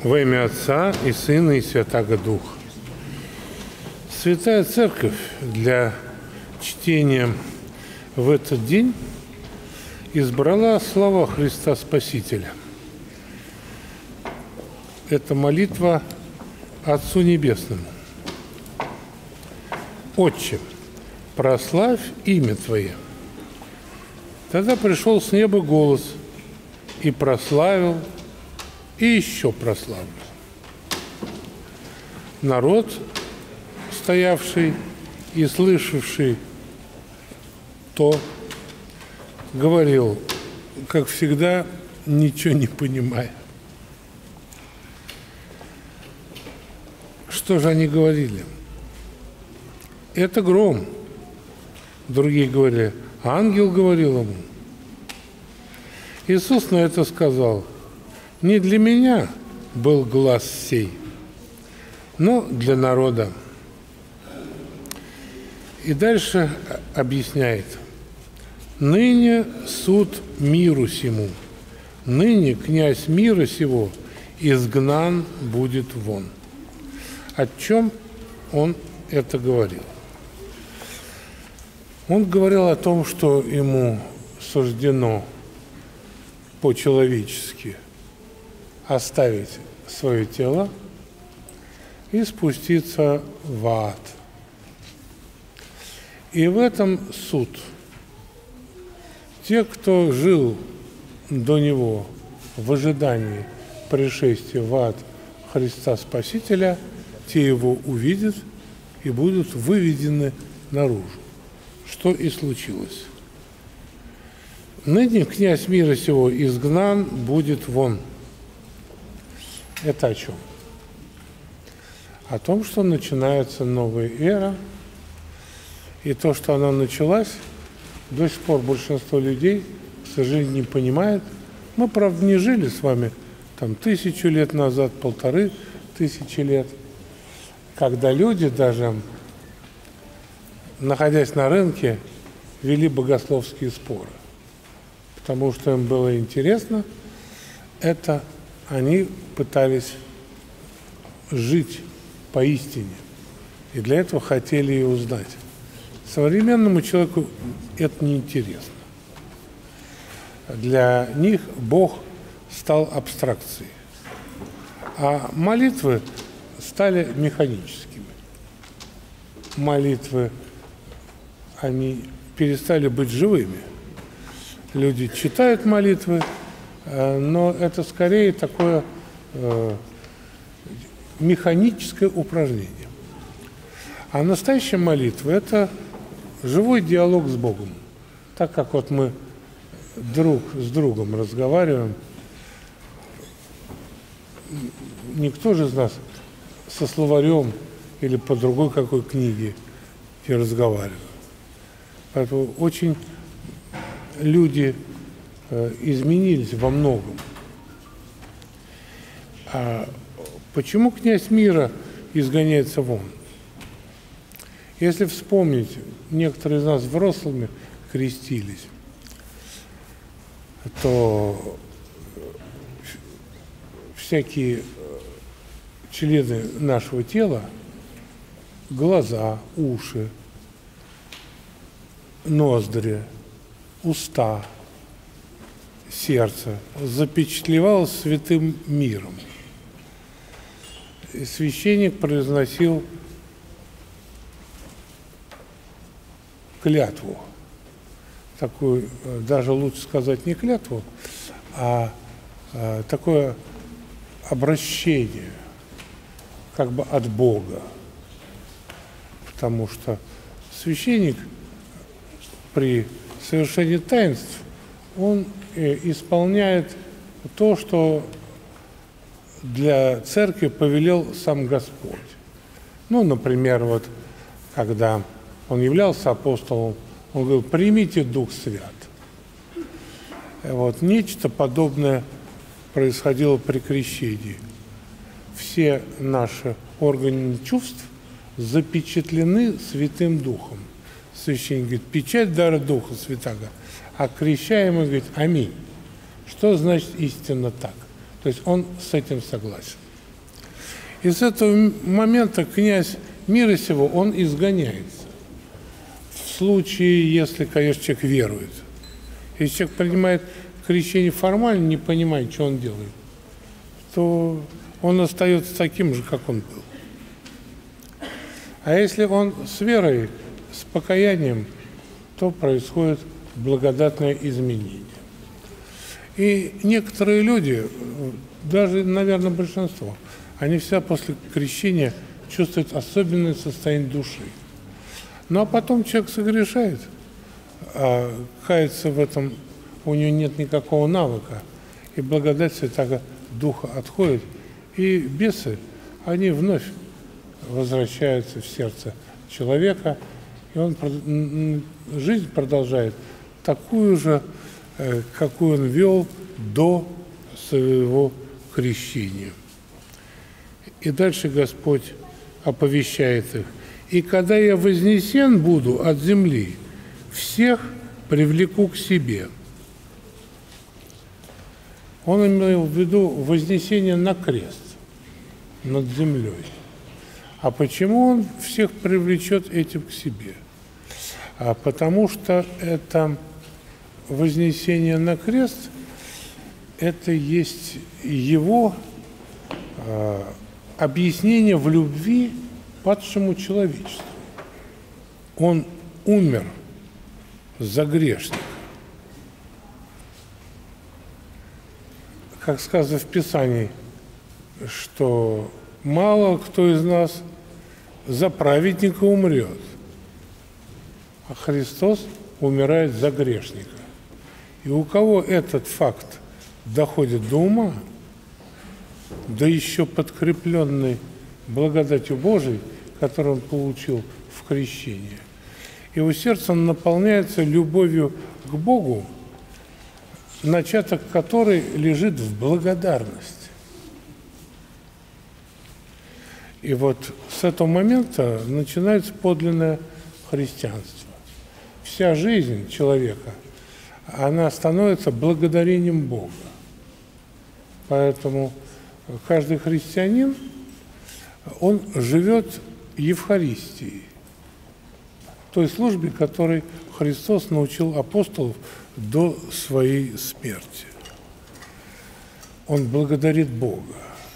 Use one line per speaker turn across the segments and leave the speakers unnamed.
Во имя Отца и Сына и Святаго Духа. Святая Церковь для чтения в этот день избрала слова Христа Спасителя. Это молитва Отцу Небесному. «Отче, прославь имя Твое». Тогда пришел с неба голос и прославил, и еще прославил. Народ, стоявший и слышавший то, говорил, как всегда, ничего не понимая. Что же они говорили? Это гром. Другие говорили, ангел говорил ему. Иисус на это сказал, не для меня был глас сей, но для народа. И дальше объясняет, ныне суд миру сему, ныне князь мира сего изгнан будет вон. О чем он это говорил? Он говорил о том, что ему суждено по-человечески оставить свое тело и спуститься в ад. И в этом суд. Те, кто жил до него в ожидании пришествия в ад Христа Спасителя, те его увидят и будут выведены наружу. Что и случилось. Ныне князь мира сего изгнан будет вон. Это о чем? О том, что начинается новая эра, и то, что она началась, до сих пор большинство людей, к сожалению, не понимает. Мы, правда, не жили с вами там 1000 лет назад, 1500 лет, когда люди даже, находясь на рынке, вели богословские споры. Потому что им было интересно, это они пытались жить поистине. И для этого хотели ее узнать. Современному человеку это неинтересно. Для них Бог стал абстракцией. А молитвы стали механическими. Молитвы, они перестали быть живыми. Люди читают молитвы, но это скорее такое механическое упражнение. А настоящая молитва – это живой диалог с Богом. Так как вот мы друг с другом разговариваем, никто же из нас со словарем или по другой какой книге не разговаривает. Поэтому очень люди изменились во многом. А почему князь мира изгоняется вон? Если вспомнить, некоторые из нас взрослыми крестились, то всякие члены нашего тела, глаза, уши, ноздри, уста, сердце запечатлевалось святым миром. И священник произносил клятву, такую, даже лучше сказать не клятву, а такое обращение, как бы от Бога. Потому что священник при совершении таинств, он исполняет то, что для церкви повелел сам Господь. Ну, например, вот, когда он являлся апостолом, он говорил, примите Дух Свят. Вот, нечто подобное происходило при крещении. Все наши органы чувств запечатлены Святым Духом. Священник говорит, печать дара Духа Святаго, а крещаемый говорит, аминь. Что значит истинно так? То есть он с этим согласен. И с этого момента князь мира сего, он изгоняется. В случае, если, конечно, человек верует. Если человек принимает крещение формально, не понимает, что он делает, то он остается таким же, как он был. А если он с верой, с покаянием, то происходит благодатное изменение. И некоторые люди, даже, наверное, большинство, они всегда после крещения чувствуют особенное состояние души. Ну а потом человек согрешает, а каяться в этом у него нет никакого навыка, и благодать Святаго Духа отходит, и бесы, они вновь возвращаются в сердце человека, и он жизнь продолжает такую же, какую он вел до своего крещения. И дальше Господь оповещает их. «И когда я вознесен буду от земли, всех привлеку к себе». Он имел в виду вознесение на крест над землей. А почему он всех привлечет этим к себе? Потому что это вознесение на крест, это есть его объяснение в любви падшему человечеству. Он умер за грешника. Как сказано в Писании, что мало кто из нас за праведника умрет, а Христос умирает за грешника. И у кого этот факт доходит до ума, да еще подкрепленный благодатью Божией, которую он получил в крещении, его сердце наполняется любовью к Богу, начаток которой лежит в благодарности. И вот с этого момента начинается подлинное христианство. Вся жизнь человека, она становится благодарением Бога. Поэтому каждый христианин, он живет Евхаристией, той службе, которой Христос научил апостолов до своей смерти. Он благодарит Бога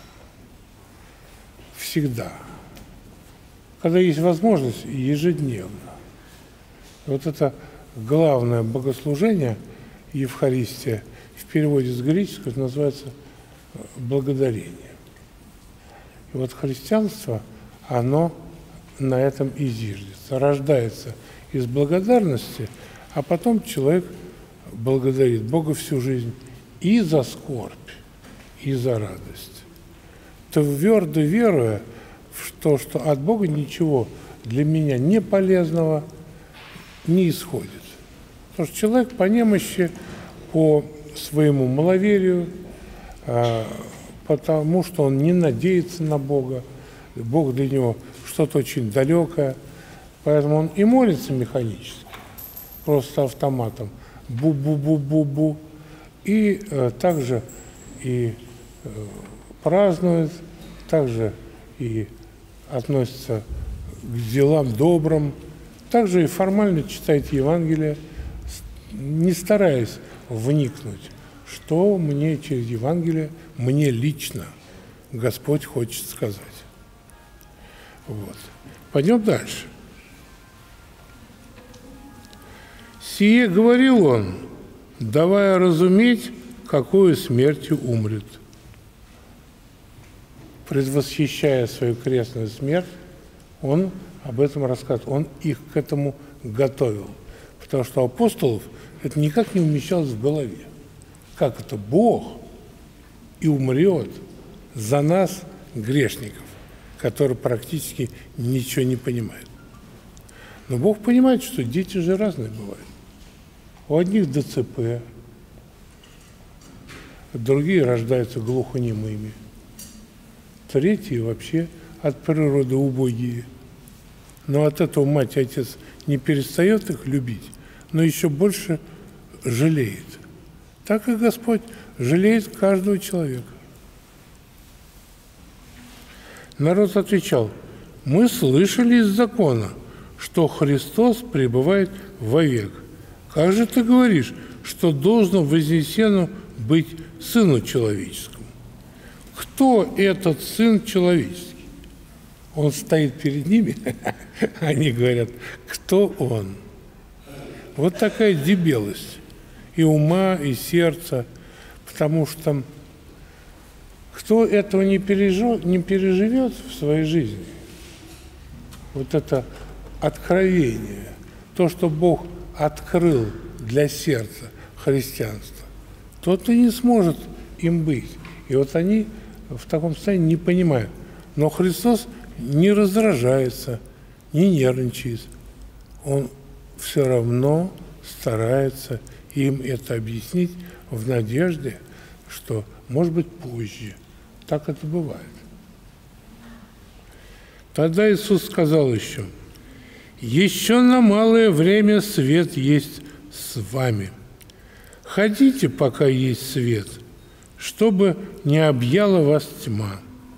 всегда, когда есть возможность, ежедневно. Вот это главное богослужение, Евхаристия, в переводе с греческого называется благодарение. И вот христианство, оно на этом и зиждется, рождается из благодарности, а потом человек благодарит Бога всю жизнь и за скорбь, и за радость. Твердо веруя в то, что от Бога ничего для меня не полезного не исходит. Потому что человек по немощи, по своему маловерию, потому что он не надеется на Бога, Бог для него что-то очень далекое, поэтому он и молится механически, просто автоматом, бу-бу-бу-бу-бу, и также и празднует, также и относится к делам добрым, также и формально читает Евангелие, не стараясь вникнуть, что мне через Евангелие, мне лично Господь хочет сказать. Вот. Пойдем дальше. «Сие говорил он, давая разуметь, какую смертью умрет». Предвосхищая свою крестную смерть, он об этом рассказывает, он их к этому готовил. Потому что апостолов это никак не умещалось в голове. Как это Бог и умрет за нас, грешников, которые практически ничего не понимают. Но Бог понимает, что дети же разные бывают. У одних ДЦП, другие рождаются глухонемыми, третьи вообще от природы убогие. Но от этого мать и отец не перестает их любить, но еще больше жалеет. Так и Господь жалеет каждого человека. Народ отвечал: мы слышали из закона, что Христос пребывает вовек. Как же ты говоришь, что должно вознесено быть Сыну Человеческому? Кто этот Сын Человеческий? Он стоит перед ними, они говорят, кто Он? Вот такая дебелость и ума, и сердца, потому что кто этого не переживет в своей жизни, вот это откровение, то, что Бог открыл для сердца христианства, тот и не сможет им быть. И вот они в таком состоянии не понимают. Но Христос не раздражается, не нервничает. Он все равно старается им это объяснить в надежде, что, может быть, позже. Так это бывает. Тогда Иисус сказал еще: «Еще на малое время свет есть с вами. Ходите, пока есть свет, чтобы не объяла вас тьма.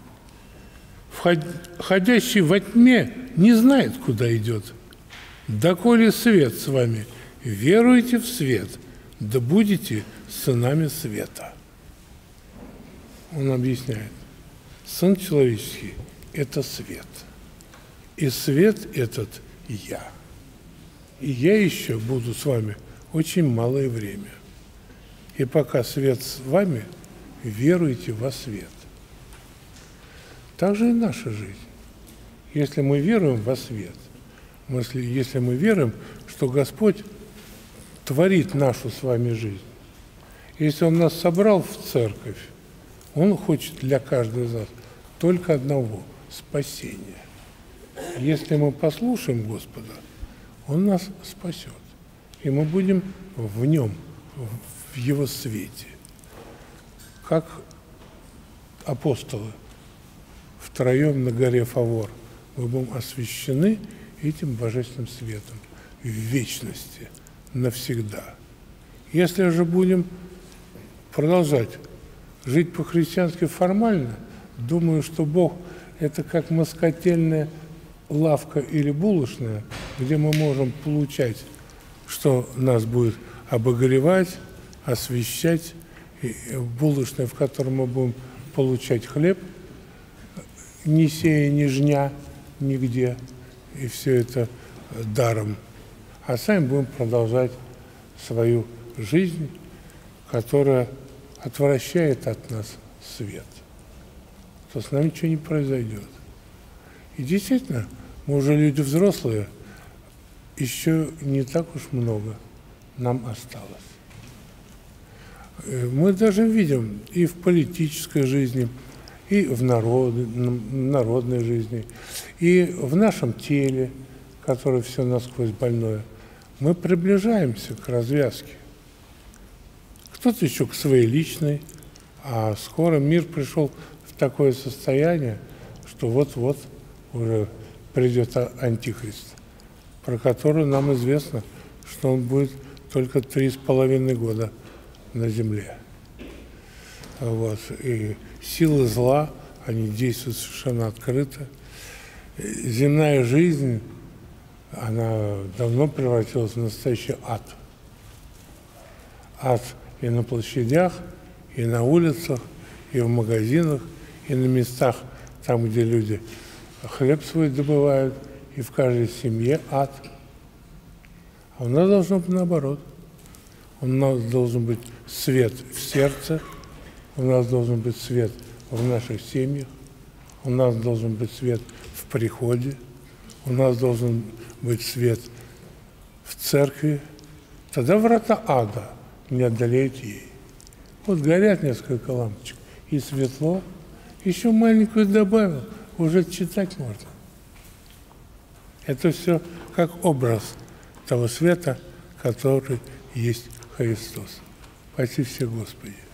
Ходящий во тьме не знает, куда идет. Доколе свет с вами, веруйте в свет, да будете сынами света». Он объясняет: Сын Человеческий – это свет. И свет этот – я. И я еще буду с вами очень малое время. И пока свет с вами, веруйте во свет. Так же и наша жизнь. Если мы веруем во свет, если мы веруем, что Господь творит нашу с вами жизнь, если Он нас собрал в церковь, Он хочет для каждого из нас только одного – спасения. Если мы послушаем Господа, Он нас спасет. И мы будем в Нем, в Его свете. Как апостолы втроем на горе Фавор, мы будем освящены этим божественным светом в вечности, навсегда. Если же будем продолжать жить по-христиански формально, думаю, что Бог – это как москотельная лавка или булочная, где мы можем получать, что нас будет обогревать, освещать, и булочная, в которой мы будем получать хлеб, не сея ни жня нигде, и все это даром. А сами будем продолжать свою жизнь, которая отвращает от нас свет, то с нами ничего не произойдет. И действительно, мы уже люди взрослые, еще не так уж много нам осталось. Мы даже видим и в политической жизни, и в народной жизни, и в нашем теле, которое все насквозь больное, мы приближаемся к развязке. Кто-то еще к своей личной, а скоро мир пришел в такое состояние, что вот-вот уже придет антихрист, про который нам известно, что он будет только 3,5 года на земле. Вот. И силы зла, они действуют совершенно открыто. Земная жизнь, она давно превратилась в настоящий ад. Ад и на площадях, и на улицах, и в магазинах, и на местах, там, где люди хлеб свой добывают, и в каждой семье ад. А у нас должно быть наоборот. У нас должен быть свет в сердце, у нас должен быть свет в наших семьях, у нас должен быть свет в приходе, у нас должен быть свет в церкви. Тогда врата ада не одолеют ей. Вот горят несколько лампочек, и светло, еще маленькую добавил, уже читать можно. Это все как образ того света, который есть Христос. Спаси всех, Господи.